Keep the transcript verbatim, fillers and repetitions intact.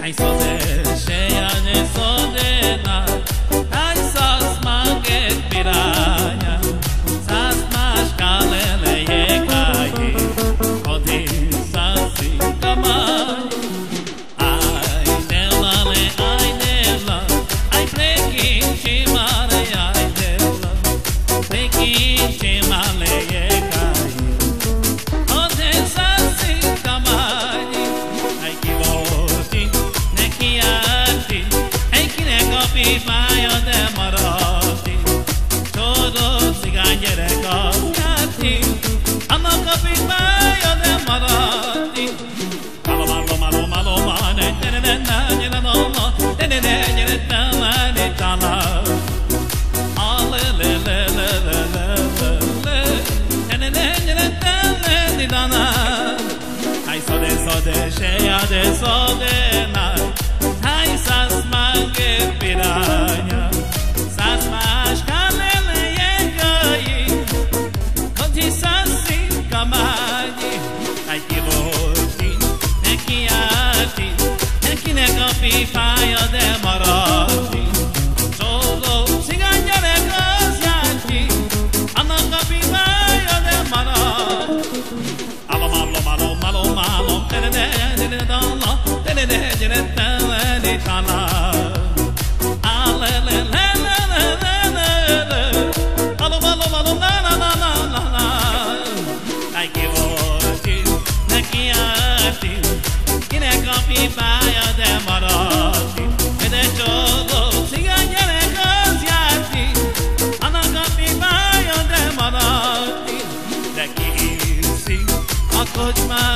Ai sode cheia de sodena, ai sas manguet piranha, sas mascalele ye caie, odi sasi camai. Ai dela le ai dela, ai plequin chimare ai dela, plequin chimale ye caie, odi sasi camai. Ai que volti, ne que arte, ai que ne copi maio de moroti, todo ciganjere coscati, ama copi maio de moroti. Malo malo malo malo mane, ne ne ne ne ne no no, ne ne ne ne ne ne ne tala. Ale le le le le le le, ne ne ne ne ne ne ne dana. Ai sode sode cheia de sodena, ai sas manguet piranha, sas mascalele ye caie, conti sasi camai. Ai que volti, ne que arte, ne que ne copi paio de moroti, todo ciganjere cosciati, ama copi paio de moroti. Alo malo malo malo malo, ne ne ne ne ne dalla, ne ne ne ne ne ne ne dalla. Ale le le le le le le le, alo malo malo na na na na na na. Ai que volti, ne que arte, que ne copi paio de moroti, e de jogo ciganjere cosciati, ama copi paio de moroti. De que si a cochma